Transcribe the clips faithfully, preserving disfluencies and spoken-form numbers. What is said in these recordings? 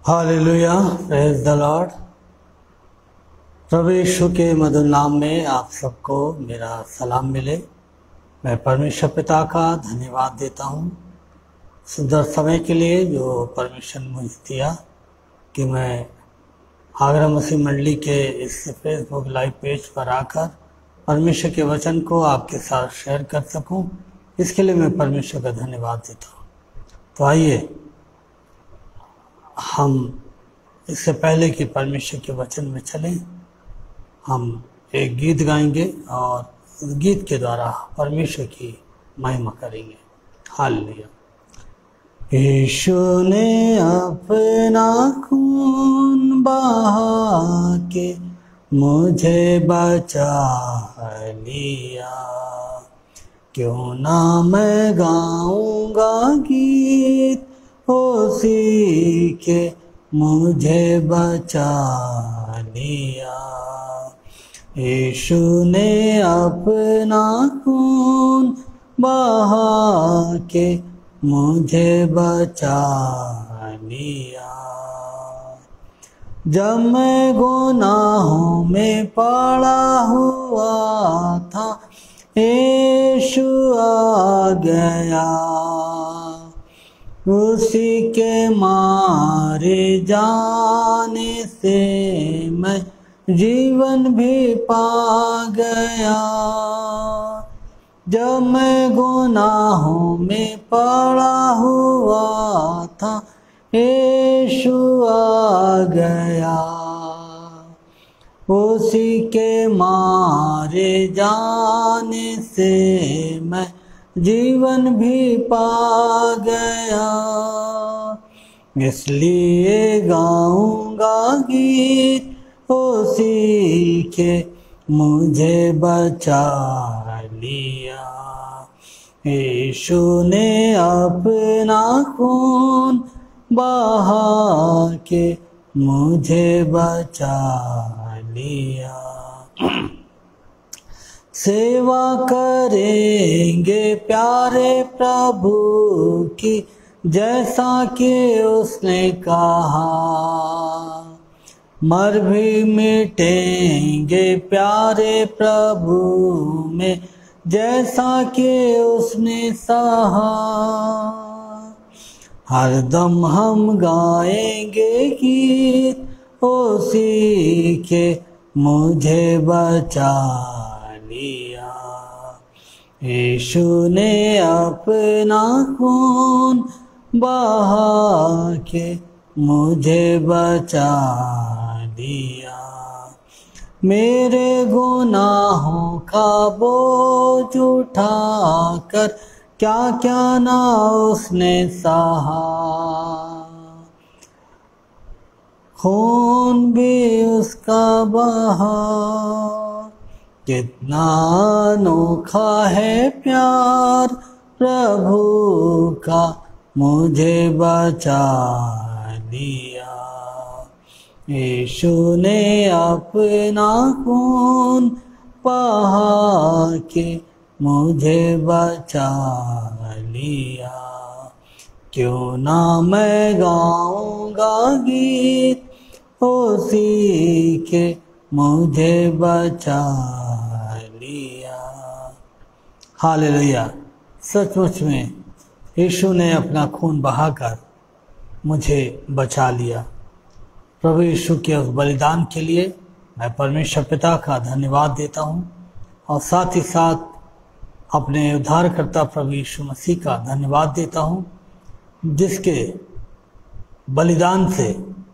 Hallelujah, praise the lord. प्रभु यीशु के मधुर नाम में आप सबको मेरा सलाम मिले। मैं परमेश्वर पिता का धन्यवाद देता हूँ सुंदर समय के लिए जो परमेश्वर ने मुझे दिया कि मैं आगरा मसीह मंडली के इस फेसबुक लाइव पेज पर आकर परमेश्वर के वचन को आपके साथ शेयर कर सकूं। इसके लिए मैं परमेश्वर का धन्यवाद देता हूँ। तो आइए हम इससे पहले कि परमेश्वर के वचन में चलें, हम एक गीत गाएंगे और इस गीत के द्वारा परमेश्वर की महिमा करेंगे। हालेलुया। यीशु ने अपना खून बहा के मुझे बचा लिया, क्यों ना मैं गाऊंगा गीत उसी के मुझे बचा लिया। यीशु ने अपना खून बहा के मुझे बचा लिया। जब मैं गुनाहों में पड़ा हुआ था, यीशु आ गया, उसी के मारे जाने से मैं जीवन भी पा गया। जब मैं गुनाहों में पड़ा हुआ था, यीशु आ गया, उसी के मारे जाने से मैं जीवन भी पा गया। इसलिए गाऊंगा गीत उसी के मुझे बचा लिया। यीशु ने अपना खून बहा के मुझे बचा लिया। सेवा करेंगे प्यारे प्रभु की, जैसा कि उसने कहा, मर भी मिटेंगे प्यारे प्रभु में, जैसा कि उसने सहा। हरदम हम गाएंगे गीत उसी के मुझे बचा लिया। यीशु ने अपना खून बहा के मुझे बचा लिया। मेरे गुनाहों का बोझ उठाकर क्या क्या ना उसने सहा, खून भी उसका बहा। कितना अनोखा है प्यार प्रभु का, मुझे बचा लिया। यीशु ने अपना खून बहा के मुझे बचा लिया। क्यों ना मैं गाऊंगा गीत उसी के मुझे बचा लिया। हालेलुया। सचमुच में यीशु ने अपना खून बहाकर मुझे बचा लिया। प्रभु यीशु के उस बलिदान के लिए मैं परमेश्वर पिता का धन्यवाद देता हूँ और साथ ही साथ अपने उद्धारकर्ता प्रभु यीशु मसीह का धन्यवाद देता हूँ, जिसके बलिदान से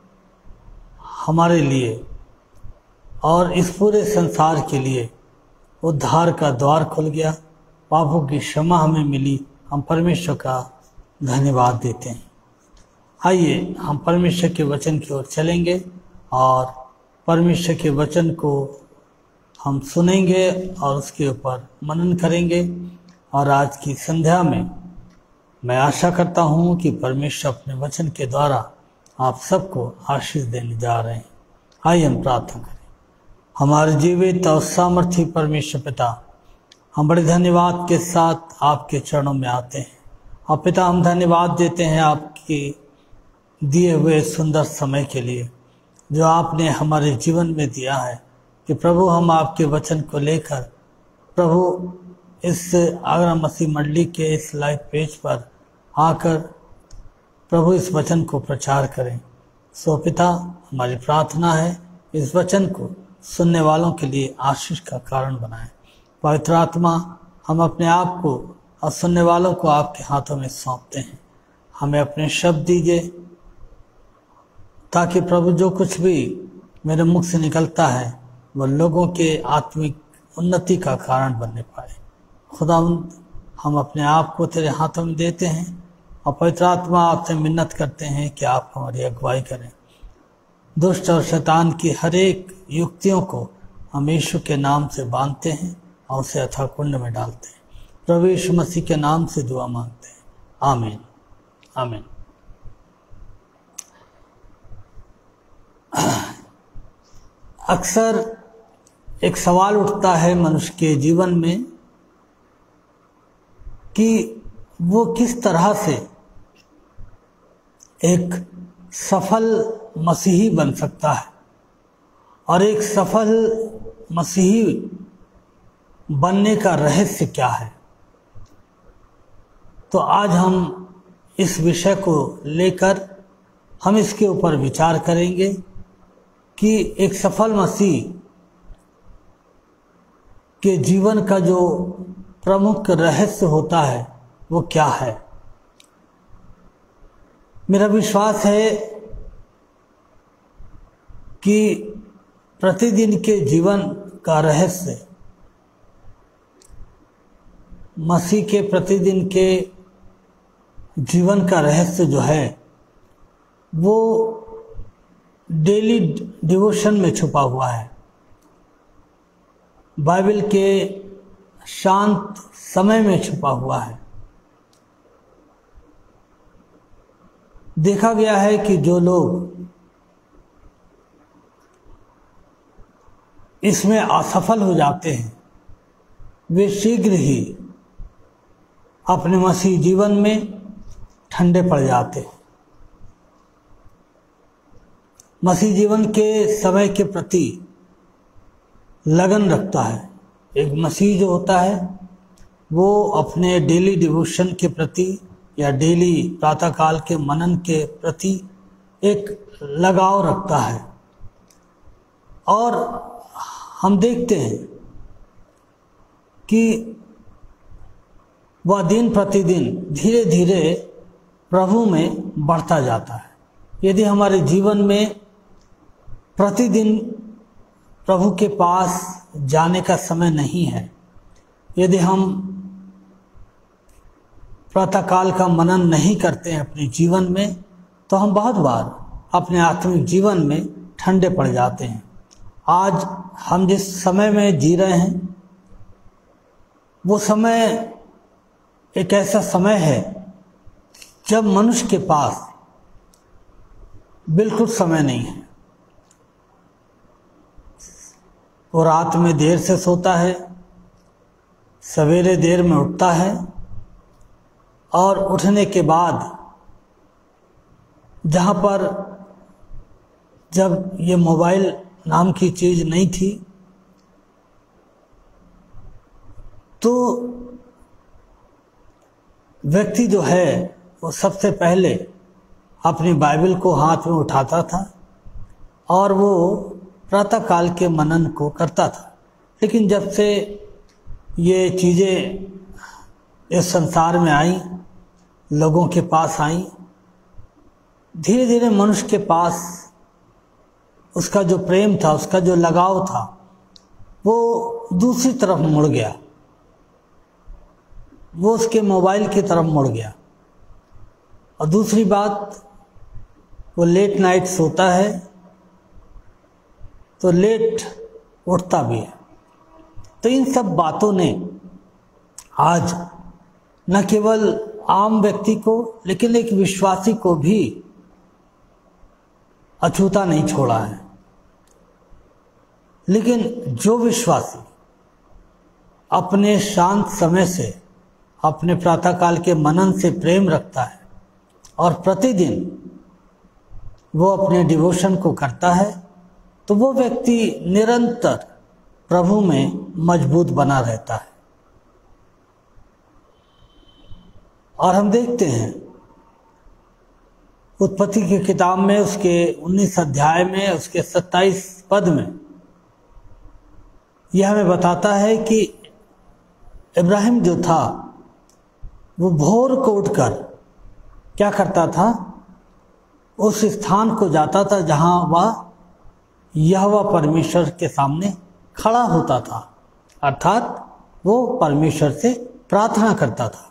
हमारे लिए और इस पूरे संसार के लिए उद्धार का द्वार खुल गया, पापों की क्षमा हमें मिली। हम परमेश्वर का धन्यवाद देते हैं। आइए हम परमेश्वर के वचन की ओर चलेंगे और परमेश्वर के वचन को हम सुनेंगे और उसके ऊपर मनन करेंगे। और आज की संध्या में मैं आशा करता हूँ कि परमेश्वर अपने वचन के द्वारा आप सबको आशीष देने जा रहे हैं। आइए हम प्रार्थना करें। हमारे जीवित और सामर्थी परमेश्वर पिता, हम बड़े धन्यवाद के साथ आपके चरणों में आते हैं। और पिता, हम धन्यवाद देते हैं आपकी दिए हुए सुंदर समय के लिए जो आपने हमारे जीवन में दिया है कि प्रभु हम आपके वचन को लेकर प्रभु इस आगरा मसीह मंडली के इस लाइव पेज पर आकर प्रभु इस वचन को प्रचार करें। सो पिता, हमारी प्रार्थना है इस वचन को सुनने वालों के लिए आशीष का कारण बनाएं। पवित्र आत्मा, हम अपने आप को और सुनने वालों को आपके हाथों में सौंपते हैं। हमें अपने शब्द दीजिए ताकि प्रभु जो कुछ भी मेरे मुख से निकलता है वह लोगों के आत्मिक उन्नति का कारण बनने पाए। खुदावंद, हम अपने आप को तेरे हाथों में देते हैं और पवित्र आत्मा आपसे मिन्नत करते हैं कि आप हमारी अगुवाई करें। दुष्ट और शैतान की हर एक युक्तियों को हम यीशु के नाम से बांधते हैं और उसे अथाह कुंड में डालते हैं। प्रभु यीशु मसीह के नाम से दुआ मांगते हैं, आमीन आमीन। अक्सर एक सवाल उठता है मनुष्य के जीवन में कि वो किस तरह से एक सफल मसीही बन सकता है और एक सफल मसीही बनने का रहस्य क्या है। तो आज हम इस विषय को लेकर हम इसके ऊपर विचार करेंगे कि एक सफल मसीह के जीवन का जो प्रमुख रहस्य होता है वो क्या है। मेरा विश्वास है कि प्रतिदिन के जीवन का रहस्य, मसीह के प्रतिदिन के जीवन का रहस्य जो है वो डेली डिवोशन में छुपा हुआ है। बाइबल के शांत समय में छुपा हुआ है। देखा गया है कि जो लोग इसमें असफल हो जाते हैं वे शीघ्र ही अपने मसीह जीवन में ठंडे पड़ जाते हैं। मसीह जीवन के समय के प्रति लगन रखता है। एक मसीह जो होता है वो अपने डेली डिवोशन के प्रति या डेली प्रातःकाल के मनन के प्रति एक लगाव रखता है। और हम देखते हैं कि वह दिन प्रतिदिन धीरे धीरे प्रभु में बढ़ता जाता है। यदि हमारे जीवन में प्रतिदिन प्रभु के पास जाने का समय नहीं है, यदि हम प्रातःकाल का मनन नहीं करते हैं अपने जीवन में, तो हम बहुत बार अपने आत्मिक जीवन में ठंडे पड़ जाते हैं। आज हम जिस समय में जी रहे हैं वो समय एक ऐसा समय है जब मनुष्य के पास बिल्कुल समय नहीं है। वो रात में देर से सोता है, सवेरे देर में उठता है और उठने के बाद जहाँ पर जब ये मोबाइल नाम की चीज़ नहीं थी तो व्यक्ति जो है वो सबसे पहले अपनी बाइबल को हाथ में उठाता था और वो प्रातःकाल के मनन को करता था। लेकिन जब से ये चीज़ें इस संसार में आई, लोगों के पास आई, धीरे धीरे मनुष्य के पास उसका जो प्रेम था, उसका जो लगाव था, वो दूसरी तरफ मुड़ गया। वो उसके मोबाइल की तरफ मुड़ गया। और दूसरी बात, वो लेट नाइट सोता है तो लेट उठता भी है। तो इन सब बातों ने आज न केवल आम व्यक्ति को लेकिन एक विश्वासी को भी अछूता नहीं छोड़ा है। लेकिन जो विश्वासी अपने शांत समय से, अपने प्रातःकाल के मनन से प्रेम रखता है और प्रतिदिन वो अपने डिवोशन को करता है तो वो व्यक्ति निरंतर प्रभु में मजबूत बना रहता है। और हम देखते हैं उत्पत्ति की किताब में उसके उन्नीस अध्याय में उसके सत्ताईस पद में यह हमें बताता है कि इब्राहिम जो था वो भोर को उठकर क्या करता था, उस स्थान को जाता था जहां वह यहोवा परमेश्वर के सामने खड़ा होता था, अर्थात वो परमेश्वर से प्रार्थना करता था।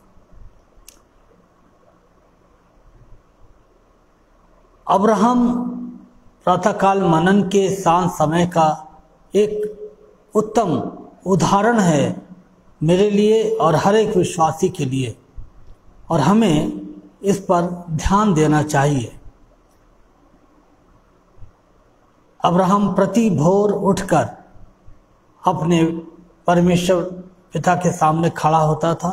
अब्राहम प्रातःकाल मनन के शांत समय का एक उत्तम उदाहरण है मेरे लिए और हर एक विश्वासी के लिए, और हमें इस पर ध्यान देना चाहिए। अब्राहम प्रति भोर उठकर अपने परमेश्वर पिता के सामने खड़ा होता था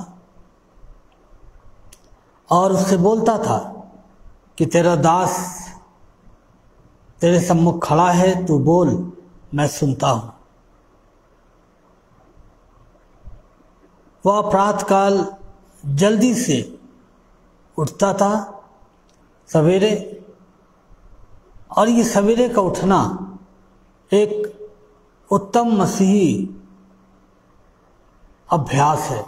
और उससे बोलता था कि तेरा दास तेरे सम्मुख खड़ा है, तू बोल, मैं सुनता हूं। वह प्रातःकाल जल्दी से उठता था सवेरे, और ये सवेरे का उठना एक उत्तम मसीही अभ्यास है।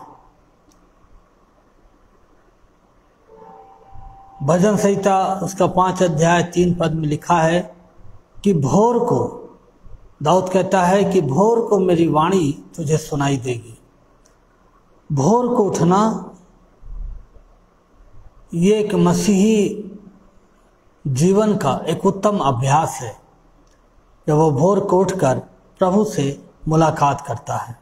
भजन संहिता उसका पांच अध्याय तीन पद में लिखा है कि भोर को, दाऊद कहता है कि भोर को मेरी वाणी तुझे सुनाई देगी। भोर को उठना ये एक मसीही जीवन का एक उत्तम अभ्यास है, जब वो भोर को उठकर प्रभु से मुलाकात करता है।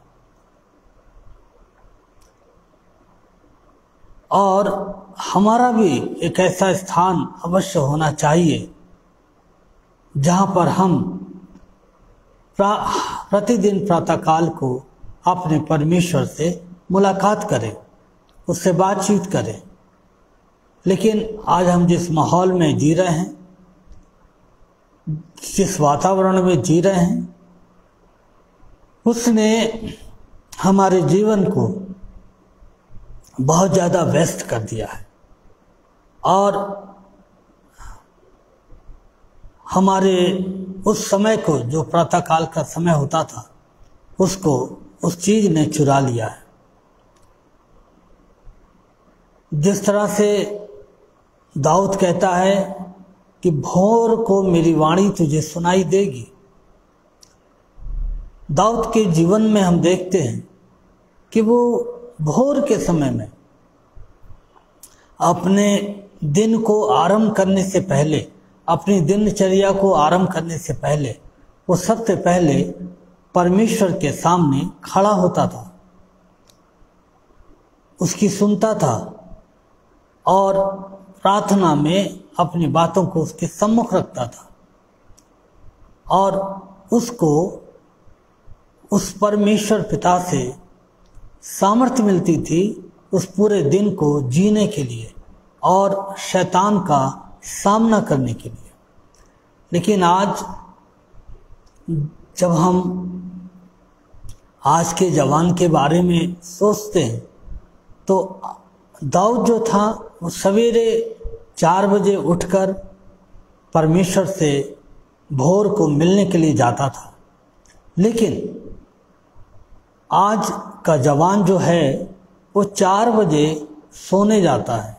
और हमारा भी एक ऐसा स्थान अवश्य होना चाहिए जहाँ पर हम प्रतिदिन प्रातःकाल को अपने परमेश्वर से मुलाकात करें, उससे बातचीत करें। लेकिन आज हम जिस माहौल में जी रहे हैं, जिस वातावरण में जी रहे हैं, उसने हमारे जीवन को बहुत ज़्यादा व्यस्त कर दिया है और हमारे उस समय को, जो प्रातःकाल का समय होता था, उसको उस चीज ने चुरा लिया है। जिस तरह से दाऊद कहता है कि भोर को मेरी वाणी तुझे सुनाई देगी, दाऊद के जीवन में हम देखते हैं कि वो भोर के समय में अपने दिन को आरंभ करने से पहले, अपनी दिनचर्या को आरंभ करने से पहले, वो सबसे पहले परमेश्वर के सामने खड़ा होता था, उसकी सुनता था और प्रार्थना में अपनी बातों को उसके सम्मुख रखता था और उसको उस परमेश्वर पिता से सामर्थ्य मिलती थी उस पूरे दिन को जीने के लिए और शैतान का सामना करने के लिए। लेकिन आज जब हम आज के जवान के बारे में सोचते हैं तो दाऊद जो था वो सवेरे चार बजे उठकर परमेश्वर से भोर को मिलने के लिए जाता था। लेकिन आज का जवान जो है वो चार बजे सोने जाता है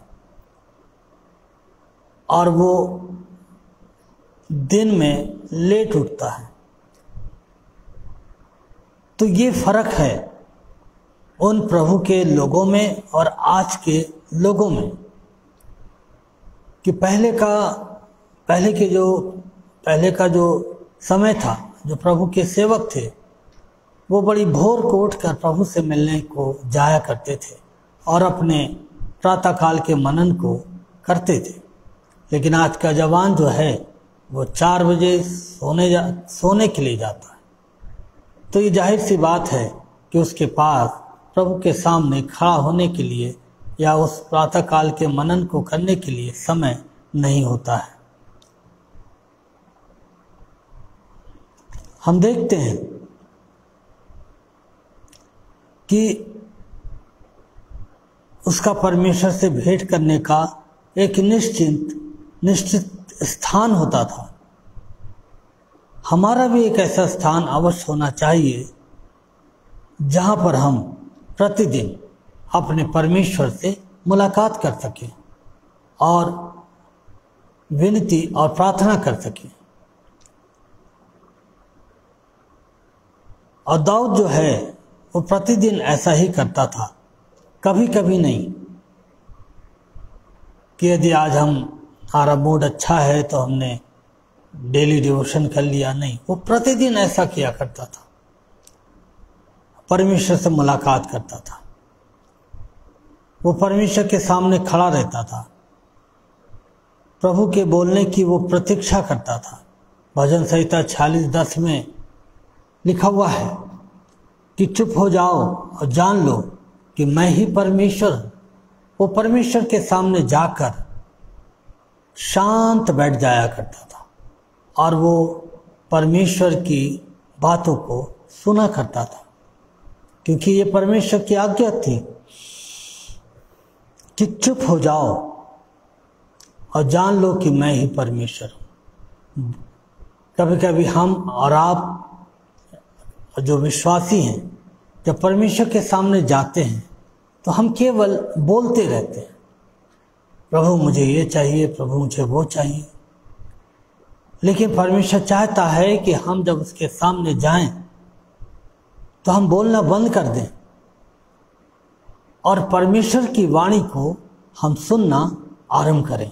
और वो दिन में लेट उठता है। तो ये फर्क है उन प्रभु के लोगों में और आज के लोगों में कि पहले का पहले के जो पहले का जो समय था, जो प्रभु के सेवक थे, वो बड़ी भोर को उठकर प्रभु से मिलने को जाया करते थे और अपने प्रातःकाल के मनन को करते थे। लेकिन आज का जवान जो है वो चार बजे सोने जा सोने के लिए जाता है। तो ये जाहिर सी बात है कि उसके पास प्रभु के सामने खड़ा होने के लिए या उस प्रातःकाल के मनन को करने के लिए समय नहीं होता है। हम देखते हैं कि उसका परमेश्वर से भेंट करने का एक निश्चित निश्चित स्थान होता था। हमारा भी एक ऐसा स्थान अवश्य होना चाहिए जहाँ पर हम प्रतिदिन अपने परमेश्वर से मुलाकात कर सकें और विनती और प्रार्थना कर सकें। और दाऊद जो है वो प्रतिदिन ऐसा ही करता था, कभी कभी नहीं कि यदि आज हम हमारा मूड अच्छा है तो हमने डेली डिवोशन कर लिया, नहीं, वो प्रतिदिन ऐसा किया करता था, परमेश्वर से मुलाकात करता था, वो परमेश्वर के सामने खड़ा रहता था, प्रभु के बोलने की वो प्रतीक्षा करता था। भजन संहिता छियालीस दस में लिखा हुआ है कि चुप हो जाओ और जान लो कि मैं ही परमेश्वर हूं। वो परमेश्वर के सामने जाकर शांत बैठ जाया करता था और वो परमेश्वर की बातों को सुना करता था, क्योंकि ये परमेश्वर की आज्ञा थी कि चुप हो जाओ और जान लो कि मैं ही परमेश्वर हूं। कभी कभी हम और आप जो विश्वासी हैं, जब परमेश्वर के सामने जाते हैं तो हम केवल बोलते रहते हैं, प्रभु मुझे ये चाहिए, प्रभु मुझे वो चाहिए। लेकिन परमेश्वर चाहता है कि हम जब उसके सामने जाएं तो हम बोलना बंद कर दें और परमेश्वर की वाणी को हम सुनना आरंभ करें।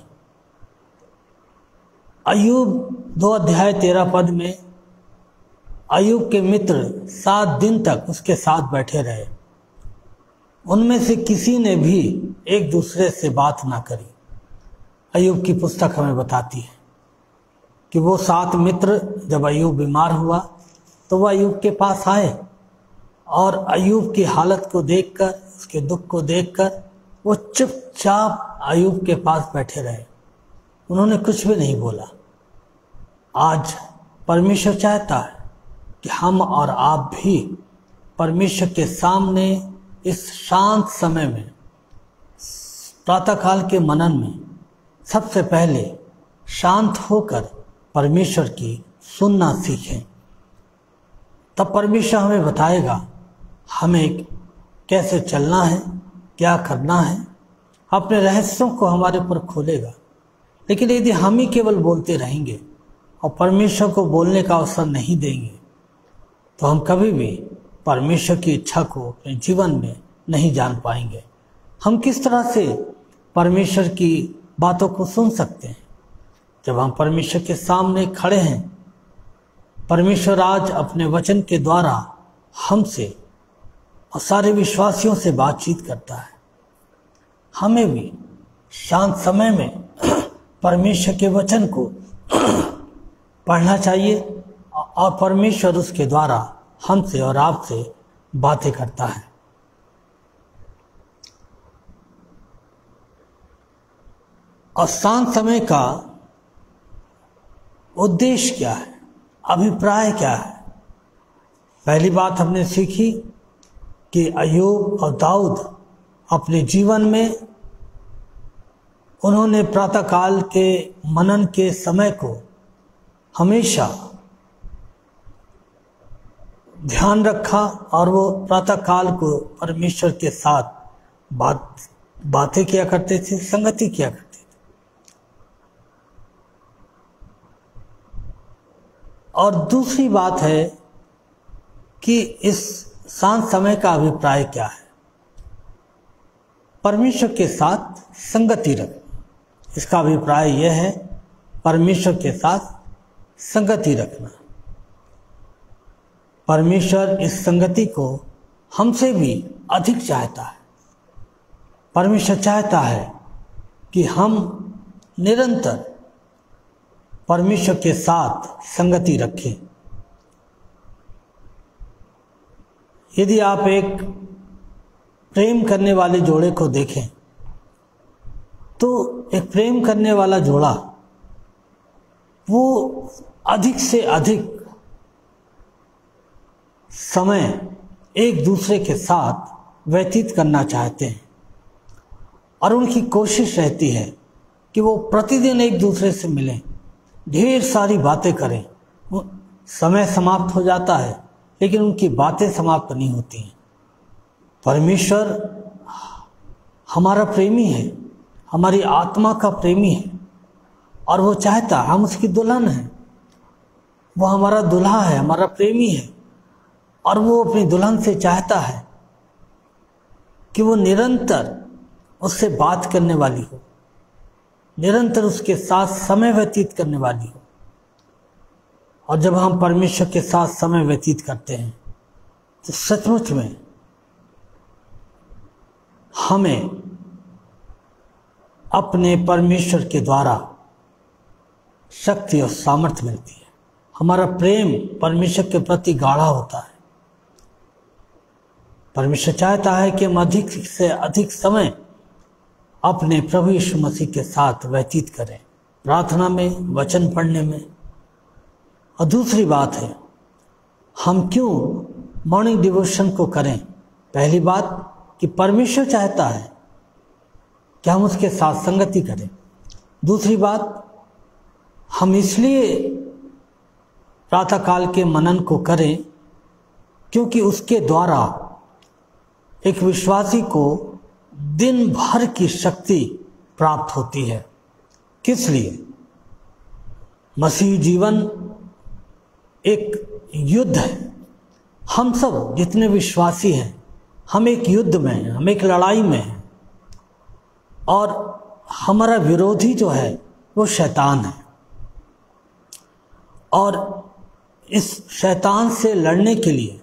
अय्यूब दो अध्याय तेरह पद में अय्यूब के मित्र सात दिन तक उसके साथ बैठे रहे, उनमें से किसी ने भी एक दूसरे से बात ना करी। अय्यूब की पुस्तक हमें बताती है कि वो सात मित्र जब अय्यूब बीमार हुआ तो वह अय्यूब के पास आए और अय्यूब की हालत को देखकर, उसके दुख को देखकर वो चुपचाप अय्यूब के पास बैठे रहे, उन्होंने कुछ भी नहीं बोला। आज परमेश्वर चाहता है कि हम और आप भी परमेश्वर के सामने इस शांत समय में, प्रातःकाल के मनन में सबसे पहले शांत होकर परमेश्वर की सुनना सीखें। तब परमेश्वर हमें बताएगा हमें कैसे चलना है, क्या करना है, अपने रहस्यों को हमारे ऊपर खोलेगा। लेकिन यदि हम ही केवल बोलते रहेंगे और परमेश्वर को बोलने का अवसर नहीं देंगे तो हम कभी भी परमेश्वर की इच्छा को अपने जीवन में नहीं जान पाएंगे। हम किस तरह से परमेश्वर की बातों को सुन सकते हैं जब हम परमेश्वर के सामने खड़े हैं। परमेश्वर आज अपने वचन के द्वारा हमसे और सारे विश्वासियों से बातचीत करता है। हमें भी शांत समय में परमेश्वर के वचन को पढ़ना चाहिए और परमेश्वर उसके द्वारा हमसे और आपसे बातें करता है। और शांत समय का उद्देश्य क्या है, अभिप्राय क्या है? पहली बात हमने सीखी कि अय्यूब और दाऊद अपने जीवन में उन्होंने प्रातःकाल के मनन के समय को हमेशा ध्यान रखा और वो प्रातःकाल को परमेश्वर के साथ बात बातें किया करते थे, संगति किया करते थे। और दूसरी बात है कि इस शांत समय का अभिप्राय क्या है? परमेश्वर के साथ संगति रखना। इसका अभिप्राय यह है, परमेश्वर के साथ संगति रखना। परमेश्वर इस संगति को हमसे भी अधिक चाहता है। परमेश्वर चाहता है कि हम निरंतर परमेश्वर के साथ संगति रखें। यदि आप एक प्रेम करने वाले जोड़े को देखें तो एक प्रेम करने वाला जोड़ा वो अधिक से अधिक समय एक दूसरे के साथ व्यतीत करना चाहते हैं और उनकी कोशिश रहती है कि वो प्रतिदिन एक दूसरे से मिलें, ढेर सारी बातें करें। समय समाप्त हो जाता है लेकिन उनकी बातें समाप्त नहीं होती हैं। परमेश्वर हमारा प्रेमी है, हमारी आत्मा का प्रेमी है और वो चाहता, हम उसकी दुल्हन हैं, वो हमारा दुल्हा है, हमारा प्रेमी है और वो अपनी दुल्हन से चाहता है कि वो निरंतर उससे बात करने वाली हो, निरंतर उसके साथ समय व्यतीत करने वाली हो। और जब हम परमेश्वर के साथ समय व्यतीत करते हैं तो सचमुच में हमें अपने परमेश्वर के द्वारा शक्ति और सामर्थ्य मिलती है। हमारा प्रेम परमेश्वर के प्रति गाढ़ा होता है। परमेश्वर चाहता है कि हम अधिक से अधिक समय अपने प्रभु यीशु मसीह के साथ व्यतीत करें, प्रार्थना में, वचन पढ़ने में। और दूसरी बात है, हम क्यों मॉर्निंग डिवोशन को करें? पहली बात कि परमेश्वर चाहता है कि हम उसके साथ संगति करें। दूसरी बात, हम इसलिए प्रातःकाल के मनन को करें क्योंकि उसके द्वारा एक विश्वासी को दिन भर की शक्ति प्राप्त होती है। किस लिए? मसीह जीवन एक युद्ध है। हम सब जितने विश्वासी हैं, हम एक युद्ध में हैं, हम एक लड़ाई में हैं और हमारा विरोधी जो है वो शैतान है। और इस शैतान से लड़ने के लिए,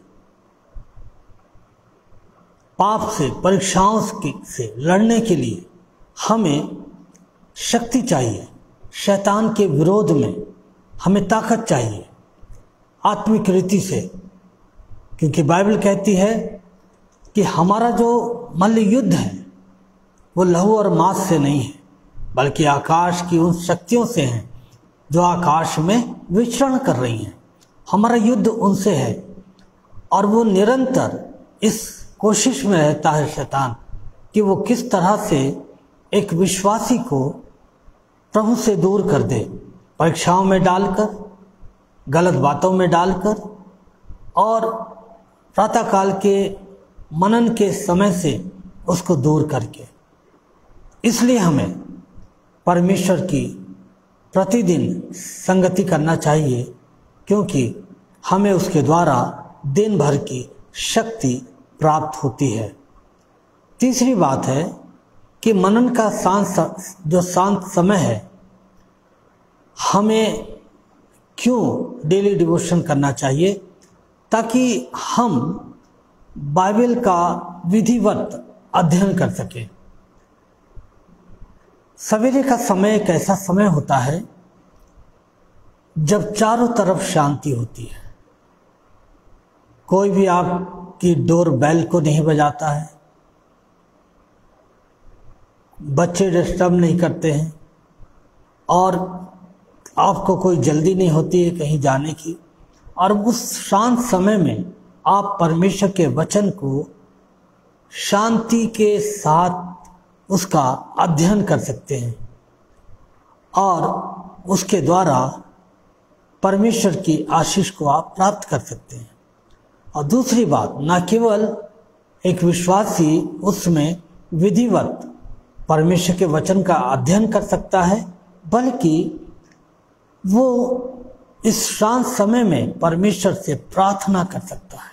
पाप से, परीक्षाओं से लड़ने के लिए हमें शक्ति चाहिए। शैतान के विरोध में हमें ताकत चाहिए आत्मिक रीति से, क्योंकि बाइबल कहती है कि हमारा जो मल्ल युद्ध है वो लहू और मांस से नहीं है, बल्कि आकाश की उन शक्तियों से है जो आकाश में विचरण कर रही हैं। हमारा युद्ध उनसे है और वो निरंतर इस कोशिश में रहता है शैतान कि वो किस तरह से एक विश्वासी को प्रभु से दूर कर दे, परीक्षाओं में डालकर, गलत बातों में डालकर और प्रातःकाल के मनन के समय से उसको दूर करके। इसलिए हमें परमेश्वर की प्रतिदिन संगति करना चाहिए, क्योंकि हमें उसके द्वारा दिन भर की शक्ति प्राप्त होती है। तीसरी बात है कि मनन का शांत जो शांत समय है, हमें क्यों डेली डिवोशन करना चाहिए? ताकि हम बाइबल का विधिवत अध्ययन कर सकें। सवेरे का समय एक ऐसा समय होता है जब चारों तरफ शांति होती है। कोई भी आपकी डोर बेल को नहीं बजाता है, बच्चे डिस्टर्ब नहीं करते हैं और आपको कोई जल्दी नहीं होती है कहीं जाने की। और उस शांत समय में आप परमेश्वर के वचन को शांति के साथ उसका अध्ययन कर सकते हैं और उसके द्वारा परमेश्वर की आशीष को आप प्राप्त कर सकते हैं। और दूसरी बात, न केवल एक विश्वासी उसमें विधिवत परमेश्वर के वचन का अध्ययन कर सकता है, बल्कि वो इस शांत समय में परमेश्वर से प्रार्थना कर सकता है।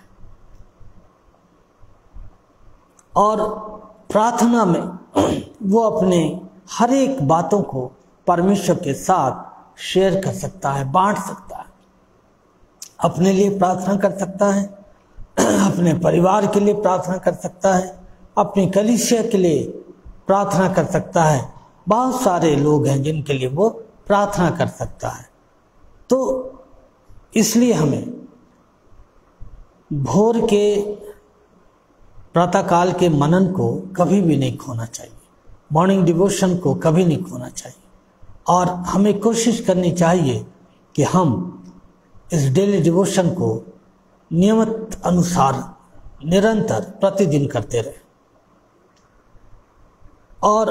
और प्रार्थना में वो अपने हर एक बातों को परमेश्वर के साथ शेयर कर सकता है, बांट सकता है। अपने लिए प्रार्थना कर सकता है, अपने परिवार के लिए प्रार्थना कर सकता है, अपनी कलीसिया के लिए प्रार्थना कर सकता है। बहुत सारे लोग हैं जिनके लिए वो प्रार्थना कर सकता है। तो इसलिए हमें भोर के प्रातःकाल के मनन को कभी भी नहीं खोना चाहिए, मॉर्निंग डिवोशन को कभी नहीं खोना चाहिए। और हमें कोशिश करनी चाहिए कि हम इस डेली डिवोशन को नियमित अनुसार निरंतर प्रतिदिन करते रहे। और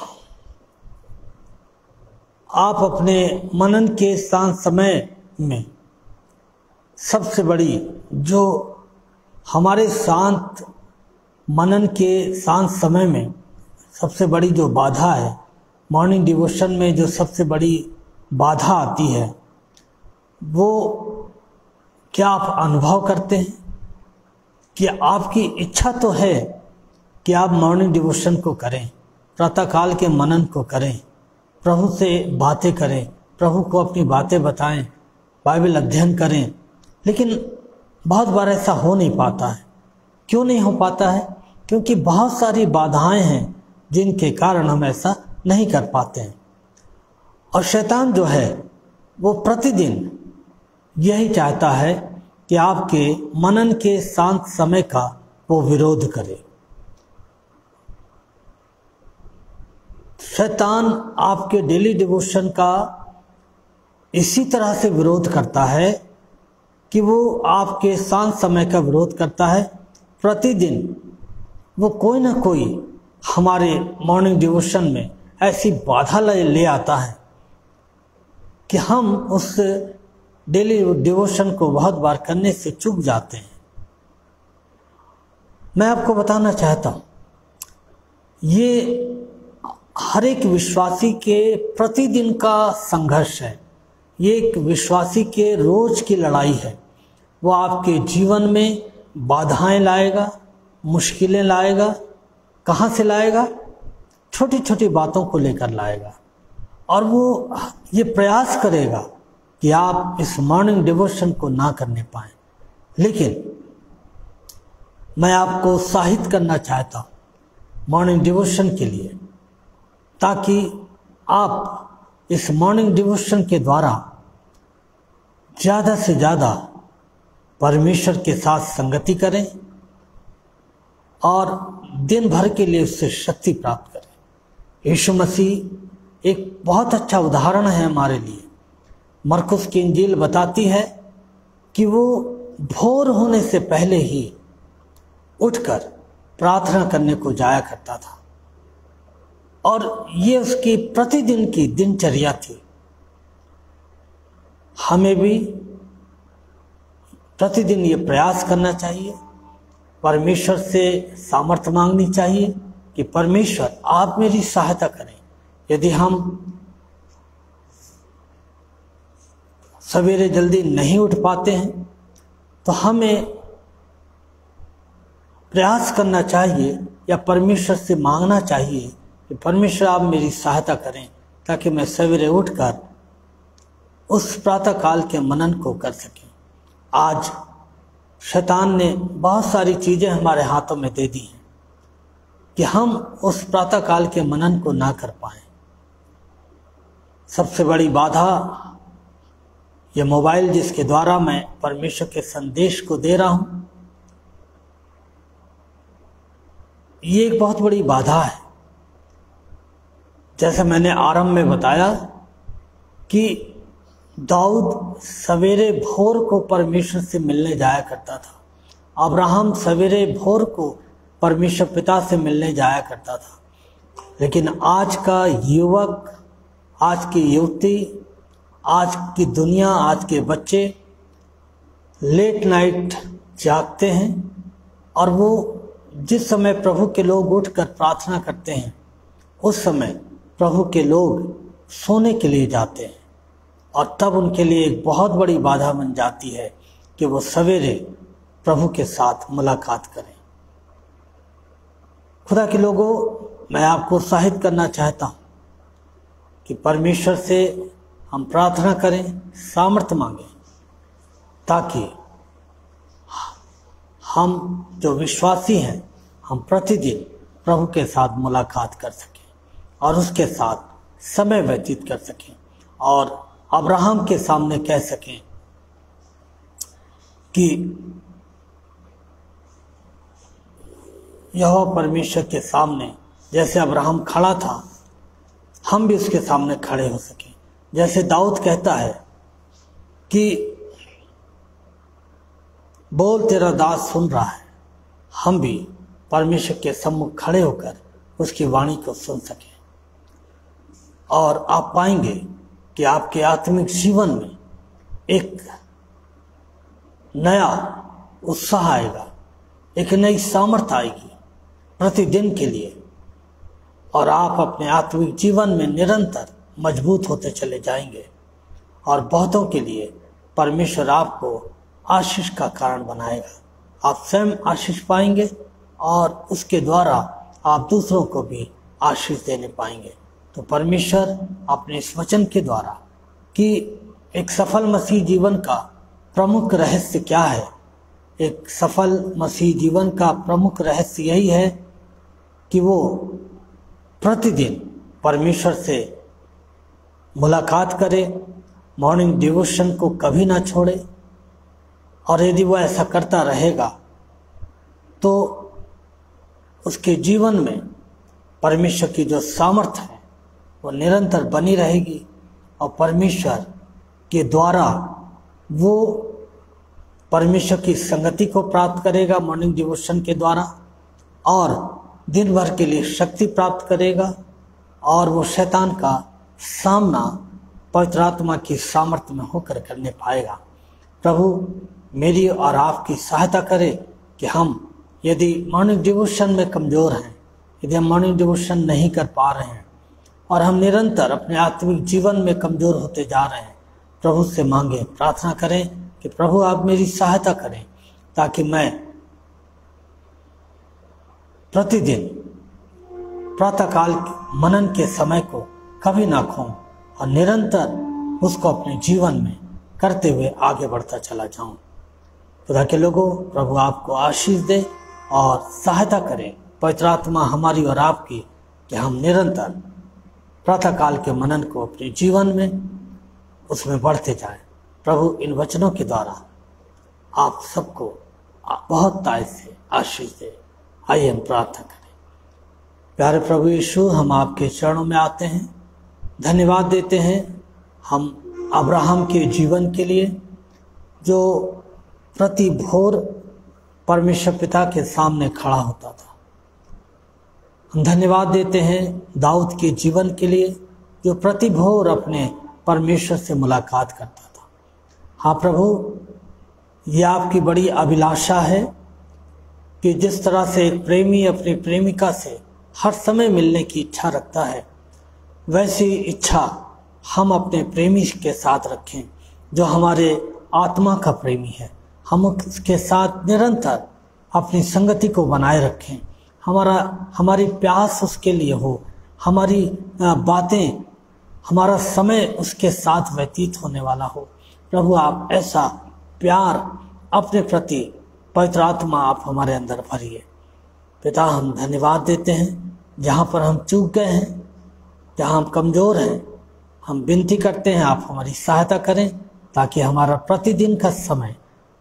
आप अपने मनन के शांत समय में सबसे बड़ी जो हमारे शांत मनन के शांत समय में सबसे बड़ी जो बाधा है, मॉर्निंग डिवोशन में जो सबसे बड़ी बाधा आती है, वो क्या आप अनुभव करते हैं कि आपकी इच्छा तो है कि आप मॉर्निंग डिवोशन को करें, प्रातःकाल के मनन को करें, प्रभु से बातें करें, प्रभु को अपनी बातें बताएं, बाइबल अध्ययन करें, लेकिन बहुत बार ऐसा हो नहीं पाता है। क्यों नहीं हो पाता है? क्योंकि बहुत सारी बाधाएं हैं जिनके कारण हम ऐसा नहीं कर पाते हैं। और शैतान जो है वो प्रतिदिन यही चाहता है कि आपके मनन के शांत समय का वो विरोध करे। शैतान आपके डेली डिवोशन का इसी तरह से विरोध करता है कि वो आपके शांत समय का विरोध करता है। प्रतिदिन वो कोई ना कोई हमारे मॉर्निंग डिवोशन में ऐसी बाधा ले आता है कि हम उस डेली डिवोशन को बहुत बार करने से चूक जाते हैं। मैं आपको बताना चाहता हूँ, ये हर एक विश्वासी के प्रतिदिन का संघर्ष है। ये एक विश्वासी के रोज की लड़ाई है। वो आपके जीवन में बाधाएं लाएगा, मुश्किलें लाएगा। कहाँ से लाएगा? छोटी छोटी बातों को लेकर लाएगा। और वो ये प्रयास करेगा कि आप इस मॉर्निंग डिवोशन को ना करने पाएं। लेकिन मैं आपको उत्साहित करना चाहता हूँ मॉर्निंग डिवोशन के लिए, ताकि आप इस मॉर्निंग डिवोशन के द्वारा ज़्यादा से ज़्यादा परमेश्वर के साथ संगति करें और दिन भर के लिए उससे शक्ति प्राप्त करें। यीशु मसीह एक बहुत अच्छा उदाहरण है हमारे लिए। मरकुस की इंजील बताती है कि वो भोर होने से पहले ही उठकर प्रार्थना करने को जाया करता था, और ये उसकी प्रतिदिन की दिनचर्या थी। हमें भी प्रतिदिन ये प्रयास करना चाहिए, परमेश्वर से सामर्थ्य मांगनी चाहिए कि परमेश्वर आप मेरी सहायता करें। यदि हम सवेरे जल्दी नहीं उठ पाते हैं तो हमें प्रयास करना चाहिए या परमेश्वर से मांगना चाहिए कि परमेश्वर आप मेरी सहायता करें, ताकि मैं सवेरे उठकर उस प्रातःकाल के मनन को कर सकें। आज शैतान ने बहुत सारी चीज़ें हमारे हाथों में दे दी हैं कि हम उस प्रातःकाल के मनन को ना कर पाएं। सबसे बड़ी बाधा ये मोबाइल, जिसके द्वारा मैं परमेश्वर के संदेश को दे रहा हूं, ये एक बहुत बड़ी बाधा है। जैसे मैंने आरंभ में बताया कि दाऊद सवेरे भोर को परमेश्वर से मिलने जाया करता था, अब्राहम सवेरे भोर को परमेश्वर पिता से मिलने जाया करता था। लेकिन आज का युवक, आज की युवती, आज की दुनिया, आज के बच्चे लेट नाइट जागते हैं, और वो जिस समय प्रभु के लोग उठकर प्रार्थना करते हैं उस समय प्रभु के लोग सोने के लिए जाते हैं, और तब उनके लिए एक बहुत बड़ी बाधा बन जाती है कि वो सवेरे प्रभु के साथ मुलाकात करें। खुदा के लोगों, मैं आपको उत्साहित करना चाहता हूँ कि परमेश्वर से हम प्रार्थना करें, सामर्थ्य मांगें, ताकि हम जो विश्वासी हैं हम प्रतिदिन प्रभु के साथ मुलाकात कर सकें और उसके साथ समय व्यतीत कर सकें, और अब्राहम के सामने कह सकें कि यहोवा परमेश्वर के सामने जैसे अब्राहम खड़ा था, हम भी उसके सामने खड़े हो सकें। जैसे दाऊद कहता है कि बोल तेरा दास सुन रहा है, हम भी परमेश्वर के सम्मुख खड़े होकर उसकी वाणी को सुन सकें। और आप पाएंगे कि आपके आत्मिक जीवन में एक नया उत्साह आएगा, एक नई सामर्थ्य आएगी प्रतिदिन के लिए, और आप अपने आत्मिक जीवन में निरंतर मजबूत होते चले जाएंगे और बहुतों के लिए परमेश्वर आपको आशीष का कारण बनाएगा। आप स्वयं आशीष पाएंगे और उसके द्वारा आप दूसरों को भी आशीष देने पाएंगे। तो परमेश्वर अपने इस वचन के द्वारा कि एक सफल मसीह जीवन का प्रमुख रहस्य क्या है, एक सफल मसीह जीवन का प्रमुख रहस्य यही है कि वो प्रतिदिन परमेश्वर से मुलाकात करे, मॉर्निंग डिवोशन को कभी ना छोड़े, और यदि वो ऐसा करता रहेगा तो उसके जीवन में परमेश्वर की जो सामर्थ्य है वो निरंतर बनी रहेगी और परमेश्वर के द्वारा वो परमेश्वर की संगति को प्राप्त करेगा मॉर्निंग डिवोशन के द्वारा, और दिन भर के लिए शक्ति प्राप्त करेगा, और वो शैतान का सामना पवित्र आत्मा की सामर्थ्य में होकर करने पाएगा। प्रभु मेरी और आपकी सहायता करे कि हम यदि मॉर्निंग डिवोशन में कमज़ोर हैं, यदि हम मॉर्निंग डिवोशन नहीं कर पा रहे हैं और हम निरंतर अपने आत्मिक जीवन में कमज़ोर होते जा रहे हैं, प्रभु से मांगे, प्रार्थना करें कि प्रभु आप मेरी सहायता करें ताकि मैं प्रतिदिन प्रातःकाल मनन के समय को कभी ना खोऊं और निरंतर उसको अपने जीवन में करते हुए आगे बढ़ता चला जाऊं। खुदा के लोगों, प्रभु आपको आशीष दे और सहायता करे, पवित्र आत्मा हमारी और आपकी, कि हम निरंतर प्रातःकाल के मनन को अपने जीवन में उसमें बढ़ते जाएं। प्रभु इन वचनों के द्वारा आप सबको बहुत ताय से आशीष दे। आइए हम प्रार्थना करें। प्यारे प्रभु यीशु, हम आपके चरणों में आते हैं, धन्यवाद देते हैं हम अब्राहम के जीवन के लिए जो प्रति भोर परमेश्वर पिता के सामने खड़ा होता था। हम धन्यवाद देते हैं दाऊद के जीवन के लिए जो प्रति भोर अपने परमेश्वर से मुलाकात करता था। हाँ प्रभु, ये आपकी बड़ी अभिलाषा है कि जिस तरह से एक प्रेमी अपनी प्रेमिका से हर समय मिलने की इच्छा रखता है, वैसी इच्छा हम अपने प्रेमी के साथ रखें जो हमारे आत्मा का प्रेमी है। हम उसके साथ निरंतर अपनी संगति को बनाए रखें, हमारा हमारी प्यास उसके लिए हो, हमारी बातें, हमारा समय उसके साथ व्यतीत होने वाला हो। प्रभु आप ऐसा प्यार अपने प्रति पवित्र आत्मा आप हमारे अंदर भरिए। पिता, हम धन्यवाद देते हैं जहाँ पर हम चूक गए हैं, जहाँ हम कमज़ोर हैं, हम विनती करते हैं आप हमारी सहायता करें ताकि हमारा प्रतिदिन का समय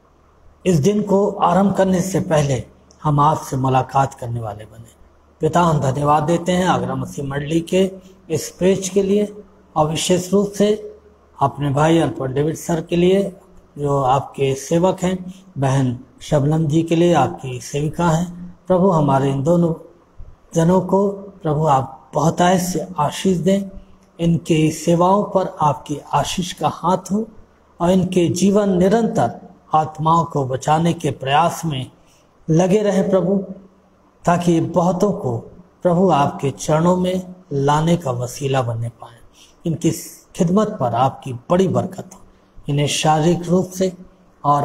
इस दिन को आरंभ करने से पहले हम आपसे मुलाकात करने वाले बने। पिता, हम धन्यवाद देते हैं आगरा मसीह मंडली के इस पेज के लिए और विशेष रूप से अपने भाई अल्पर डेविड सर के लिए जो आपके सेवक हैं, बहन शबनम जी के लिए आपकी सेविका हैं। प्रभु हमारे इन दोनों जनों को प्रभु आप बहुतायत से आशीष दें, इनके सेवाओं पर आपकी आशीष का हाथ हो और इनके जीवन निरंतर आत्माओं को बचाने के प्रयास में लगे रहे प्रभु, ताकि बहुतों को प्रभु आपके चरणों में लाने का वसीला बनने पाए। इनकी खिदमत पर आपकी बड़ी बरकत हो, इन्हें शारीरिक रूप से और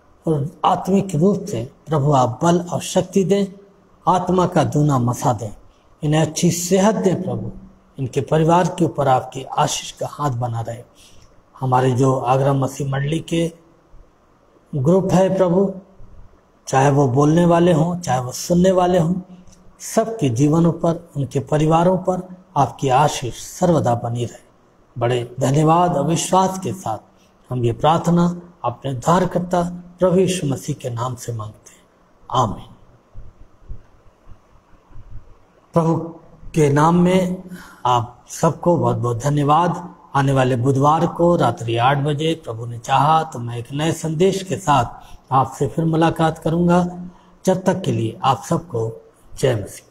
आत्मिक रूप से प्रभु आप बल और शक्ति दें, आत्मा का दूना मसा दें, इन्हें अच्छी सेहत दें प्रभु, इनके परिवार के ऊपर आपकी आशीष का हाथ बना रहे। हमारे जो आगरा मसीह मंडली के ग्रुप है प्रभु, चाहे वो बोलने वाले हों चाहे वो सुनने वाले हों, सबके जीवनों पर, उनके परिवारों पर आपकी आशीष सर्वदा बनी रहे। बड़े धन्यवाद और विश्वास के साथ हम ये प्रार्थना अपने उद्धारकर्ता प्रभु यीशु मसीह के नाम से मांगते हैं, आमीन। प्रभु के नाम में आप सबको बहुत बहुत धन्यवाद। आने वाले बुधवार को रात्रि आठ बजे प्रभु ने चाहा तो मैं एक नए संदेश के साथ आपसे फिर मुलाकात करूंगा। जब तक के लिए आप सबको जय मसीह।